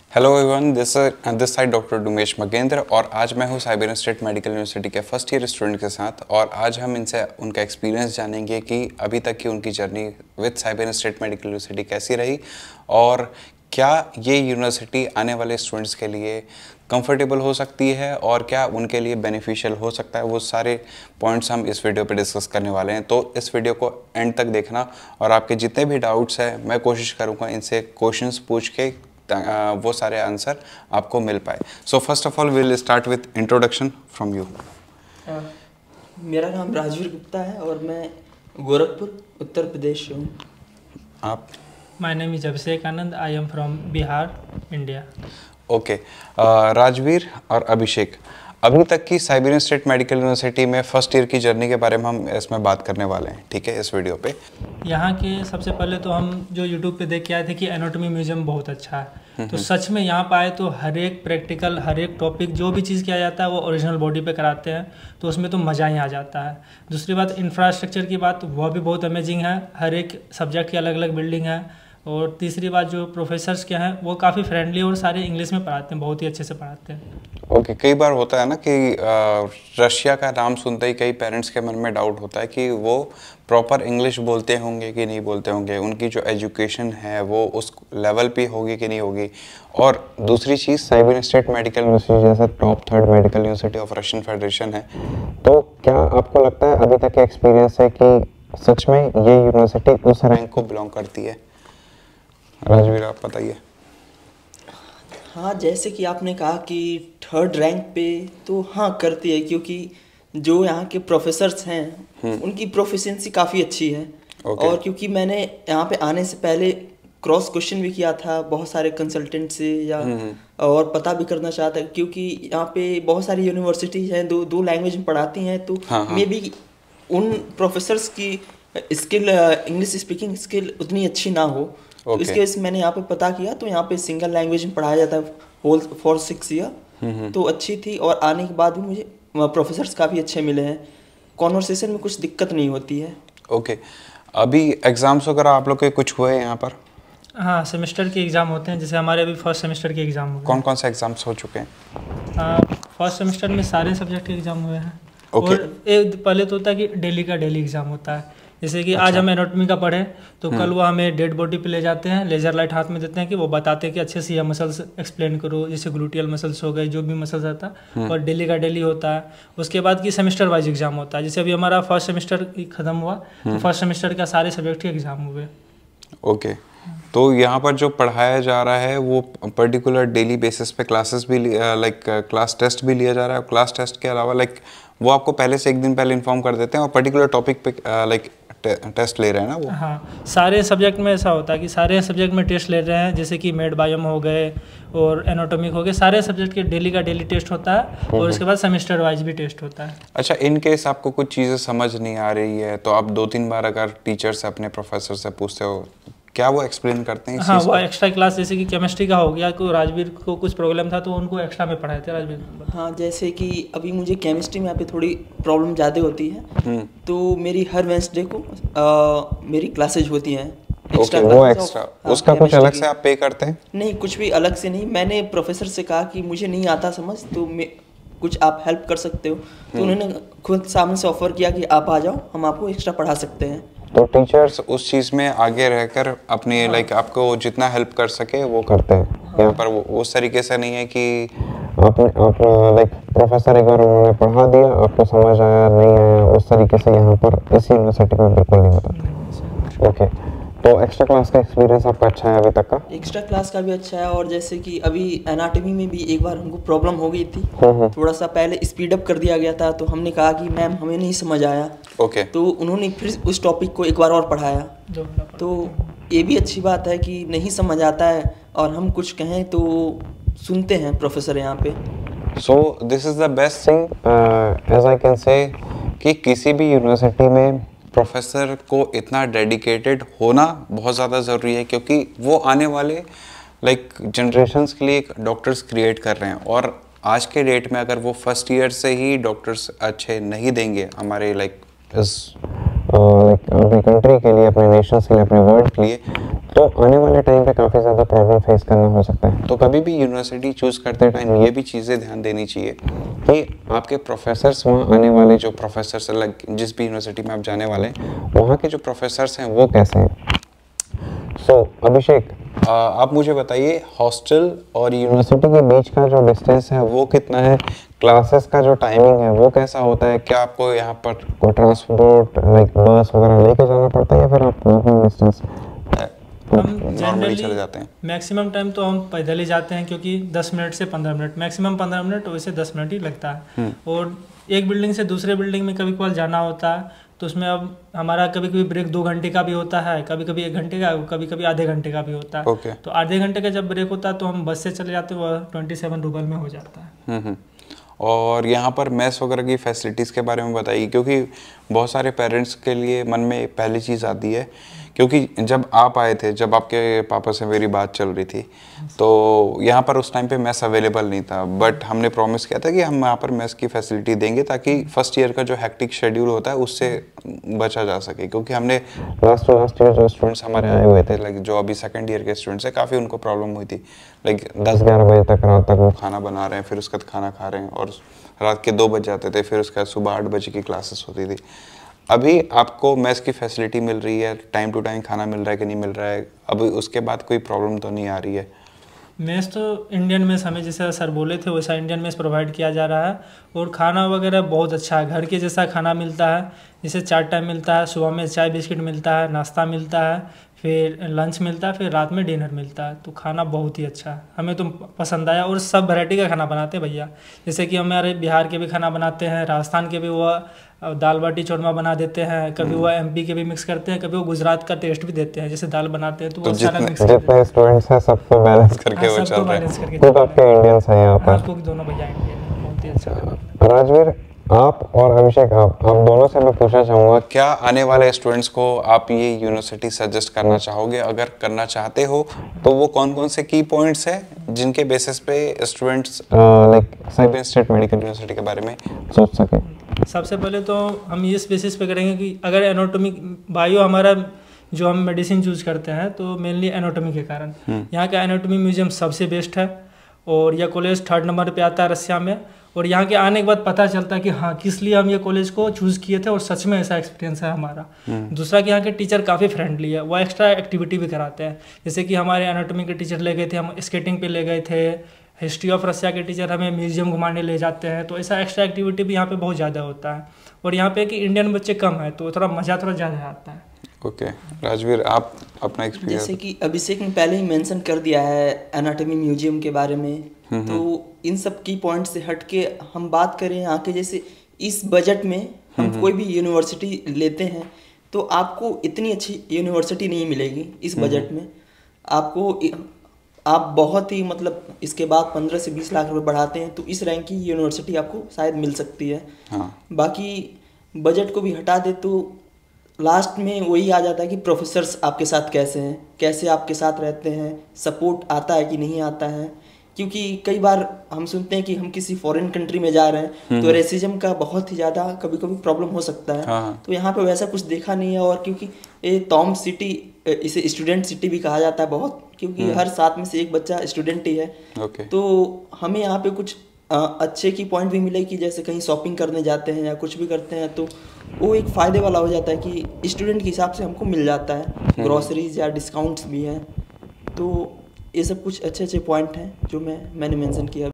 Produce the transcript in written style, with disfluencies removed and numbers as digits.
Hello everyone, this side doctor Dumesh Magendra और आज मैं हूँ साइबेरियन स्टेट मेडिकल यूनिवर्सिटी के फर्स्ट ईयर स्टूडेंट के साथ। और आज हम इनसे उनका एक्सपीरियंस जानेंगे कि अभी तक की उनकी journey with Siberian state medical university कैसी रही और क्या ये यूनिवर्सिटी आने वाले स्टूडेंट्स के लिए कंफर्टेबल हो सकती है और क्या उनके लिए बेनिफिशियल हो सकता है। वो सारे पॉइंट्स हम इस वीडियो पे डिस्कस करने वाले हैं, तो इस वीडियो को एंड तक देखना और आपके जितने भी डाउट्स हैं मैं कोशिश करूँगा इनसे क्वेश्चंस पूछ के वो सारे आंसर आपको मिल पाए। So first of all will start with introduction from you. मेरा नाम राजवीर गुप्ता है और मैं गोरखपुर उत्तर प्रदेश से हूँ। आप? My name is Abhishek Anand, I am from Bihar, India. Okay, Rajveer और अभिषेक, अभी तक की साइबेरियन स्टेट मेडिकल यूनिवर्सिटी में फर्स्ट ईयर की जर्नी के बारे में हम इसमें बात करने वाले हैं, ठीक है, इस वीडियो पे। यहाँ के सबसे पहले तो हम जो यूट्यूब पे देख के आए थे कि एनाटॉमी म्यूजियम बहुत अच्छा है, तो सच में यहाँ पे आए तो हर एक प्रैक्टिकल, हर एक टॉपिक जो भी चीज़ किया जाता है वो ओरिजिनल बॉडी पे कराते हैं, तो उसमें तो मज़ा ही आ जाता है। दूसरी बात इंफ्रास्ट्रक्चर की बात, वह भी बहुत अमेजिंग है, हर एक सब्जेक्ट की अलग अलग बिल्डिंग है। और तीसरी बात जो प्रोफेसर्स के हैं वो काफ़ी फ्रेंडली और सारे इंग्लिश में पढ़ाते हैं, बहुत ही अच्छे से पढ़ाते हैं। ओके, कई बार होता है ना कि रशिया का नाम सुनते ही कई पेरेंट्स के मन में डाउट होता है कि वो प्रॉपर इंग्लिश बोलते होंगे कि नहीं बोलते होंगे, उनकी जो एजुकेशन है वो उस लेवल पे होगी कि नहीं होगी। और दूसरी चीज़, साइबेरियन स्टेट मेडिकल यूनिवर्सिटी जैसे top 3rd medical university of Russian federation है, तो क्या आपको लगता है अभी तक का एक्सपीरियंस है कि सच में ये यूनिवर्सिटी उस रैंक को बिलोंग करती है? राजवीर, आप बताइए। हाँ, जैसे कि आपने कहा कि 3rd रैंक पे, तो हाँ करती है, क्योंकि जो यहाँ के प्रोफेसर्स हैं उनकी प्रोफिशिएंसी काफ़ी अच्छी है। और क्योंकि मैंने यहाँ पे आने से पहले क्रॉस क्वेश्चन भी किया था बहुत सारे कंसल्टेंट से, या और पता भी करना चाहता, क्योंकि यहाँ पे बहुत सारी यूनिवर्सिटीज हैं दो लैंग्वेज में पढ़ाती हैं, तो मे बी उन प्रोफेसर्स की स्किल, इंग्लिश स्पीकिंग स्किल उतनी अच्छी ना हो। तो इसके वजह से मैंने यहाँ पे पता किया, तो यहाँ पे सिंगल लैंग्वेज में पढ़ाया जाता है होल फॉर 6 ईयर, तो अच्छी थी। और आने के बाद भी मुझे प्रोफेसर्स काफ़ी अच्छे मिले हैं, कॉन्वर्सेशन में कुछ दिक्कत नहीं होती है। ओके, अभी एग्ज़ाम्स वगैरह आप लोग के कुछ हुए हैं यहाँ पर? हाँ, सेमेस्टर के एग्ज़ाम होते हैं, जैसे हमारे अभी फर्स्ट सेमेस्टर के एग्ज़ाम हुए। कौन कौन से एग्ज़ाम्स हो चुके हैं? फर्स्ट सेमेस्टर में सारे सब्जेक्ट के एग्ज़ाम हुए हैं। और पहले तो होता है कि डेली का डेली एग्ज़ाम होता है, जैसे कि आज हम एनाटॉमी का पढ़े तो कल वो हमें डेड बॉडी पे ले जाते हैं, लेजर लाइट हाथ में देते हैं कि वो बताते हैं कि अच्छे से यह मसल्स एक्सप्लेन करो, जैसे ग्लूटियल मसल्स हो गए, जो भी मसल्स आता है, और डेली का डेली होता है। उसके बाद की सेमेस्टर वाइज एग्जाम होता है, जैसे अभी हमारा फर्स्ट सेमेस्टर खत्म हुआ तो फर्स्ट सेमेस्टर का सारे सब्जेक्ट के एग्जाम हुए। ओके, तो यहाँ पर जो पढ़ाया जा रहा है वो पर्टिकुलर डेली बेसिस पे क्लासेस भी लाइक क्लास टेस्ट भी लिया जा रहा है, और क्लास टेस्ट के अलावा लाइक वो आपको पहले से एक दिन पहले इन्फॉर्म कर देते हैं और पर्टिकुलर टॉपिक पे लाइक टेस्ट ले रहे हैं ना वो? हाँ, सारे सब्जेक्ट में ऐसा होता है कि सारे सब्जेक्ट में टेस्ट ले रहे हैं, जैसे कि मेड बायोम हो गए और एनाटॉमिक हो गए, सारे सब्जेक्ट के डेली का डेली टेस्ट होता है और उसके बाद सेमेस्टर वाइज भी टेस्ट होता है। अच्छा, इन केस आपको कुछ चीज़ें समझ नहीं आ रही है तो आप 2-3 बार अगर टीचर से, अपने प्रोफेसर से पूछते हो, क्या वो एक्सप्लेन करते हैं? हाँ, वो एक्स्ट्रा क्लास, जैसे कि केमिस्ट्री का हो गया, को राजवीर को कुछ प्रॉब्लम था तो उनको एक्स्ट्रा में पढ़ाए थे राजवीर। हाँ, जैसे कि अभी मुझे केमिस्ट्री में यहाँ पे थोड़ी प्रॉब्लम ज़्यादा होती है, तो मेरी हर वेडनेसडे को मेरी क्लासेज होती हैं एक्स्ट्रा। वो एक्स्ट्रा उसका कुछ अलग से आप पे करते हैं? नहीं, कुछ भी अलग से नहीं। मैंने प्रोफेसर से कहा कि मुझे नहीं आता समझ, तो कुछ आप हेल्प कर सकते हो, तो उन्होंने खुद सामने से ऑफर किया कि आप आ जाओ, हम आपको एक्स्ट्रा पढ़ा सकते हैं। तो टीचर्स उस चीज़ में आगे रहकर अपने लाइक आपको जितना हेल्प कर सके वो करते हैं। यहाँ पर वो उस तरीके से नहीं है कि आप लाइक प्रोफेसर एक बार उन्होंने पढ़ा दिया, आपको समझ आया नहीं आया, उस तरीके से यहाँ पर इस यूनिवर्सिटी में बिल्कुल नहीं होता। ओके, तो एक्स्ट्रा क्लास का एक्सपीरियंस आपका अच्छा है अभी तक का? एक्स्ट्रा क्लास का भी अच्छा है, और जैसे कि अभी एनाटॉमी में भी एक बार हमको प्रॉब्लम हो गई थी, थोड़ा सा पहले स्पीड अप कर दिया गया था, तो हमने कहा कि मैम हमें नहीं समझ आया। ओके, तो उन्होंने फिर उस टॉपिक को एक बार और पढ़ाया, तो ये भी अच्छी बात है कि नहीं समझ आता है और हम कुछ कहें तो सुनते हैं प्रोफेसर यहाँ पे। So this is the best thing as I can say कि किसी भी यूनिवर्सिटी में प्रोफेसर को इतना डेडिकेटेड होना बहुत ज़्यादा ज़रूरी है, क्योंकि वो आने वाले लाइक जनरेशन्स के लिए डॉक्टर्स क्रिएट कर रहे हैं। और आज के डेट में अगर वो फर्स्ट ईयर से ही डॉक्टर्स अच्छे नहीं देंगे हमारे लाइक अपनी कंट्री के लिए, अपने नेशंस के लिए, अपने वर्ल्ड के लिए, तो आने वाले टाइम पे काफ़ी ज़्यादा प्रॉब्लम फेस करना हो सकता है। तो कभी भी यूनिवर्सिटी चूज़ करते टाइम ये भी चीज़ें ध्यान देनी चाहिए कि आपके प्रोफेसर्स, वहाँ आने वाले जो प्रोफेसर्स, अलग जिस भी यूनिवर्सिटी में आप जाने वाले हैं वहाँ के जो प्रोफेसर्स हैं वो कैसे हैं। सो अभिषेक, आप मुझे बताइए हॉस्टल और यूनिवर्सिटी के बीच का जो डिस्टेंस है वो कितना है, क्लासेस का जो टाइमिंग है वो कैसा होता है, क्या आपको यहाँ पर कोई ट्रांसपोर्ट लाइक बस वगैरह लेके जाना पड़ता है या फिर आप वॉकिंग डिस्टेंस हम नॉर्मली चले जाते हैं? मैक्सिमम टाइम तो हम पैदल ही जाते हैं, क्योंकि 10 मिनट से 15 मिनट, मैक्सिमम 15 मिनट, वैसे 10 मिनट ही लगता है। और एक बिल्डिंग से दूसरे बिल्डिंग में कभी कभार जाना होता है, तो उसमें अब हमारा कभी कभी ब्रेक 2 घंटे का भी होता है, कभी कभी 1 घंटे का, कभी कभी आधे घंटे का भी होता है। तो आधे घंटे का जब ब्रेक होता है तो हम बस से चले जाते हैं, वह 27 रूबल में हो जाता है। और यहाँ पर मेस वगैरह की फैसिलिटीज़ के बारे में बताइए, क्योंकि बहुत सारे पेरेंट्स के लिए मन में पहली चीज़ आती है, क्योंकि जब आप आए थे, जब आपके पापा से मेरी बात चल रही थी, तो यहाँ पर उस टाइम पे मेस अवेलेबल नहीं था, बट हमने प्रॉमिस किया था कि हम यहाँ पर मेस की फैसिलिटी देंगे ताकि फर्स्ट ईयर का जो हेक्टिक शेड्यूल होता है उससे बचा जा सके। क्योंकि हमने लास्ट ईयर जो स्टूडेंट्स हमारे आए हुए थे, लाइक जो अभी सेकेंड ईयर के स्टूडेंट्स हैं, काफ़ी उनको प्रॉब्लम हुई थी, लाइक 10-11 बजे तक रात तक वो खाना बना रहे हैं, फिर उसके बाद खाना खा रहे हैं और रात के 2 बज जाते थे, फिर उसके बाद सुबह 8 बजे की क्लासेस होती थी। अभी आपको मेस की फैसिलिटी मिल रही है, टाइम टू टाइम खाना मिल रहा है कि नहीं मिल रहा है, अभी उसके बाद कोई प्रॉब्लम तो नहीं आ रही है? मेस तो इंडियन मेस हमें जैसा सर बोले थे वैसा इंडियन मेस प्रोवाइड किया जा रहा है, और खाना वगैरह बहुत अच्छा है, घर के जैसा खाना मिलता है। जैसे 4 टाइम मिलता है, सुबह में चाय बिस्किट मिलता है, नाश्ता मिलता है, फिर लंच मिलता है, फिर रात में डिनर मिलता है। तो खाना बहुत ही अच्छा है, हमें तो पसंद आया। और सब वैरायटी का खाना बनाते हैं भैया, जैसे कि हमारे बिहार के भी खाना बनाते हैं, राजस्थान के भी वो दाल बाटी चूरमा बना देते हैं, कभी वो एमपी के भी मिक्स करते हैं, कभी वो गुजरात का टेस्ट भी देते हैं, जैसे दाल बनाते हैं तो वो सारा मिक्स करते हैं। स्टूडेंट्स हैं सबको बैलेंस करके वो चल रहा है। खुद आपके इंडियंस हैं यहाँ पर? आपको दोनों भैया इंडियन, बहुत ही अच्छा। राजवीर, आप और अभिषेक, आप दोनों से मैं पूछना चाहूँगा, क्या आने वाले स्टूडेंट्स को आप ये यूनिवर्सिटी सजेस्ट करना चाहोगे? अगर करना चाहते हो तो वो कौन कौन से की पॉइंट्स हैं जिनके बेसिस पे students like cyber state medical university के बारे में सोच सके? सबसे पहले तो हम इस बेसिस पे करेंगे कि अगर एनाटॉमी बायो हमारा जो हम मेडिसिन चूज करते हैं तो मेनली एनाटॉमी के कारण, यहाँ का एनाटॉमी म्यूजियम सबसे बेस्ट है, और यह कॉलेज 3rd नंबर पे आता है रसिया में। और यहाँ के आने के बाद पता चलता है कि हाँ किस लिए हम ये कॉलेज को चूज़ किए थे, और सच में ऐसा एक्सपीरियंस है हमारा। दूसरा कि यहाँ के टीचर काफ़ी फ्रेंडली है, वो एक्स्ट्रा एक्टिविटी भी कराते हैं, जैसे कि हमारे एनाटॉमी के टीचर ले गए थे, हम स्केटिंग पे ले गए थे, हिस्ट्री ऑफ रसिया के टीचर हमें म्यूजियम घुमाने ले जाते हैं। तो ऐसा एक्स्ट्रा एक्टिविटी भी यहाँ पे बहुत ज़्यादा होता है, और यहाँ पे कि इंडियन बच्चे कम है तो थोड़ा मज़ा थोड़ा ज़्यादा आता है। ओके राजवीर, आप अपना एक्सपीरियंस? जैसे कि अभिषेक ने पहले ही मेंशन कर दिया है एनाटॉमी म्यूजियम के बारे में, तो इन सब की पॉइंट से हट के हम बात करें यहाँ के, जैसे इस बजट में हम कोई भी यूनिवर्सिटी लेते हैं तो आपको इतनी अच्छी यूनिवर्सिटी नहीं मिलेगी इस बजट में। आप बहुत ही मतलब इसके बाद 15 से 20 लाख रुपए बढ़ाते हैं तो इस रैंक की यूनिवर्सिटी आपको शायद मिल सकती है। बाकी बजट को भी हटा दे तो लास्ट में वही आ जाता है कि प्रोफेसर्स आपके साथ कैसे हैं, कैसे आपके साथ रहते हैं, सपोर्ट आता है कि नहीं आता है। क्योंकि कई बार हम सुनते हैं कि हम किसी फॉरेन कंट्री में जा रहे हैं तो रेसिज्म का बहुत ही ज़्यादा कभी कभी प्रॉब्लम हो सकता है। तो यहाँ पे वैसा कुछ देखा नहीं है, और क्योंकि ये टॉम सिटी, इसे स्टूडेंट सिटी भी कहा जाता है बहुत, क्योंकि हर 7 में से 1 बच्चा स्टूडेंट ही है। तो हमें यहाँ पे कुछ अच्छे की पॉइंट भी मिले कि जैसे कहीं शॉपिंग करने जाते हैं या कुछ भी करते हैं तो वो एक फ़ायदे वाला हो जाता है कि स्टूडेंट के हिसाब से हमको मिल जाता है, ग्रॉसरीज या डिस्काउंट्स भी हैं। तो ये सब कुछ अच्छे अच्छे पॉइंट हैं जो मैंने मेंशन किया।